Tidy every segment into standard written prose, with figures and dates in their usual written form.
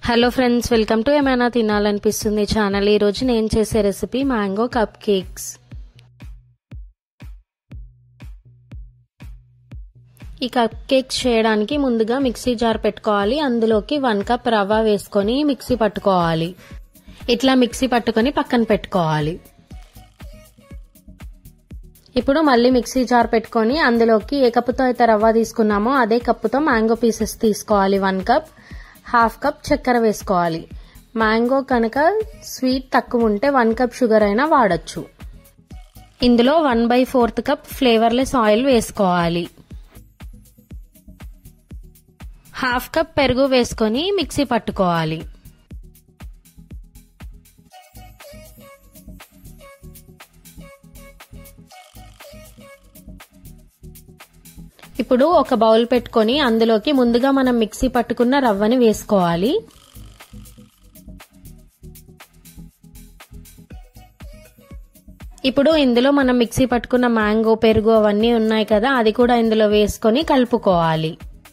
Hello friends, welcome to ఏమైనా తినాలనిపిస్తుంది channel. ఈ రోజు నేను చేసే రెసిపీ మ్యాంగో కప్ కేక్స్. ఈ కప్ కేక్స్ చేయడానికి ముందుగా మిక్సీ జార్ పెట్టుకోవాలి. అందులోకి 1 కప్ రవ్వ వేసుకొని మిక్సీ పట్టుకోవాలి. ఇట్లా మిక్సీ పట్టుకొని పక్కన పెట్టుకోవాలి. ఇప్పుడు మళ్ళీ మిక్సీ జార్ పెట్టుకొని అందులోకి ఏ కప్పుతో అయితే రవ్వ తీసుకున్నామో అదే కప్పుతో మ్యాంగో పీసెస్ తీసుకోవాలి. 1 కప్, 1/2 కప్ చక్కెర వేసుకోవాలి. మ్యాంగో కనుక స్వీట్ తక్కువ ఉంటే 1 కప్ షుగర్ అయినా వాడచ్చు. ఇందులో 1/4 కప్ ఫ్లేవర్లెస్ ఆయిల్ వేసుకోవాలి. 1/2 కప్ పెరుగు వేసుకొని మిక్సీ పట్టుకోవాలి. ఇప్పుడు ఒక బౌల్ పెట్టుకొని అందులోకి ముందుగా మనం మిక్సీ పట్టుకున్న రవ్వని వేసుకోవాలి. ఇప్పుడు ఇందులో మనం మిక్సీ పట్టుకున్న మ్యాంగో, పెరుగు అవన్నీ ఉన్నాయి కదా, అది కూడా ఇందులో వేసుకొని కలుపుకోవాలి.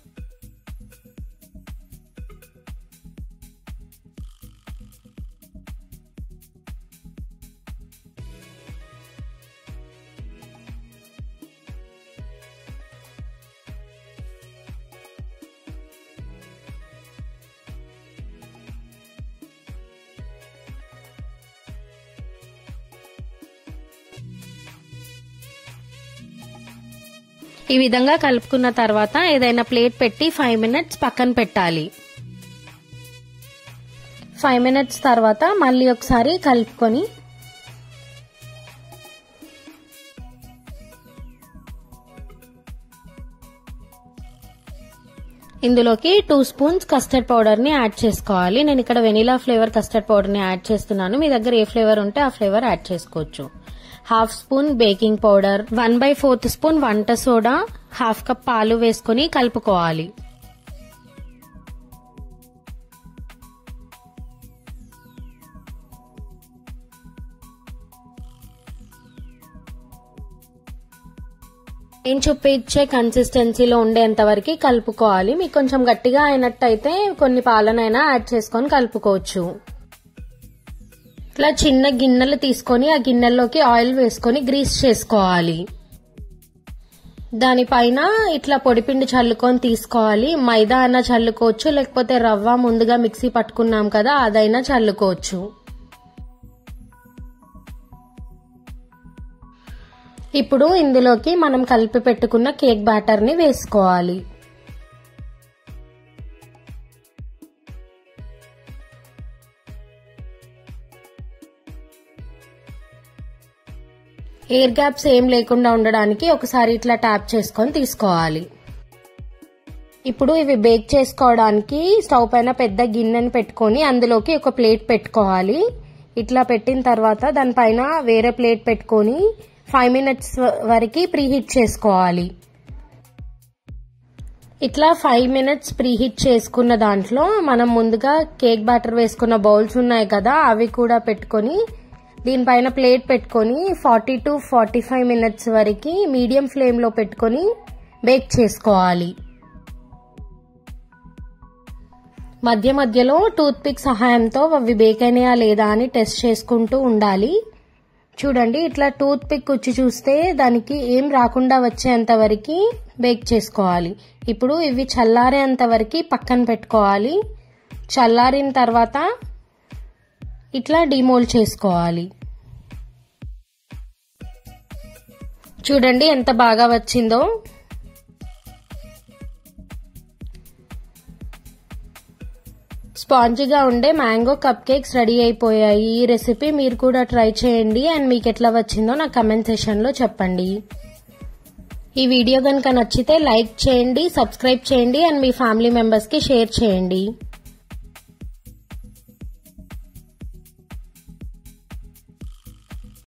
ఈ విధంగా కలుపుకున్న తర్వాత ఏదైనా ప్లేట్ పెట్టి 5 మినిట్స్ పక్కన పెట్టాలి. 5 మినిట్స్ తర్వాత మళ్ళీ ఒకసారి కలుపుకొని ఇందులోకి 2 స్పూన్స్ కస్టర్డ్ పౌడర్ ని యాడ్ చేసుకోవాలి. నేను ఇక్కడ వెనిలా ఫ్లేవర్ కస్టర్డ్ పౌడర్ ని యాడ్ చేస్తున్నాను. మీ దగ్గర ఏ ఫ్లేవర్ ఉంటే ఆ ఫ్లేవర్ యాడ్ చేసుకోవచ్చు. 1/2 స్పూన్ బేకింగ్ పౌడర్, 1/4 స్పూన్ వంట సోడా, 1/2 కప్ పాలు వేసుకొని కలుపుకోవాలి. నేను చూపించే కన్సిస్టెన్సీలో ఉండేంత వరకు కలుపుకోవాలి. మీకు కొంచెం గట్టిగా అయినట్టయితే కొన్ని పాలనైనా యాడ్ చేసుకొని కలుపుకోవచ్చు. ఇట్లా చిన్న గిన్నెలు తీసుకొని ఆ గిన్నెల్లోకి ఆయిల్ వేసుకొని గ్రీస్ చేసుకోవాలి. దానిపైన ఇట్లా పొడిపిండి చల్లుకొని తీసుకోవాలి. మైదా అయినా చల్లుకోవచ్చు, లేకపోతే రవ్వ ముందుగా మిక్సీ పట్టుకున్నాం కదా అదైనా చల్లుకోవచ్చు. ఇప్పుడు ఇందులోకి మనం కలిపి పెట్టుకున్న కేక్ బ్యాటర్ ని వేసుకోవాలి. ఎయిర్ గ్యాప్స్ ఏం లేకుండా ఉండడానికి ఒకసారి ఇట్లా ట్యాప్ చేసుకొని తీసుకోవాలి. ఇప్పుడు ఇవి బేక్ చేసుకోవడానికి స్టవ్ పైన పెద్ద గిన్నెని పెట్టుకొని అందులోకి ఒక ప్లేట్ పెట్టుకోవాలి. ఇట్లా పెట్టిన తర్వాత దానిపైన వేరే ప్లేట్ పెట్టుకొని 5 మినిట్స్ వరకు ప్రీహీట్ చేసుకోవాలి. ఇట్లా 5 మినిట్స్ ప్రీహీట్ చేసుకున్న దాంట్లో మనం ముందుగా కేక్ బ్యాటర్ వేసుకున్న బౌల్స్ ఉన్నాయి కదా అవి కూడా పెట్టుకొని దీనిపైన ప్లేట్ పెట్టుకొని 40 to 45 మినిట్స్ వరకు మీడియం ఫ్లేమ్ లో పెట్టుకొని బేక్ చేసుకోవాలి. మధ్య మధ్యలో టూత్ పిక్ సహాయంతో అవి బేక్ అయినాయా లేదా అని టెస్ట్ చేసుకుంటూ ఉండాలి. చూడండి, ఇట్లా టూత్ పిక్ వచ్చి చూస్తే దానికి ఏం రాకుండా వచ్చేంత వరకు బేక్ చేసుకోవాలి. ఇప్పుడు ఇవి చల్లారేంత వరకు పక్కన పెట్టుకోవాలి. చల్లారిన తర్వాత ఇట్లా డిమోల్డ్ చేసుకోవాలి. చూడండి ఎంత బాగా వచ్చిందో. స్పాంజీగా ఉండే మ్యాంగో కప్ కేక్స్ రెడీ అయిపోయాయి. ఈ రెసిపీ మీరు కూడా ట్రై చేయండి అండ్ మీకు ఎట్లా వచ్చిందో నా కమెంట్ సెక్షన్ లో చెప్పండి. ఈ వీడియో కనుక నచ్చితే లైక్ చేయండి, సబ్స్క్రైబ్ చేయండి అండ్ మీ ఫ్యామిలీ మెంబర్స్ కి షేర్ చేయండి.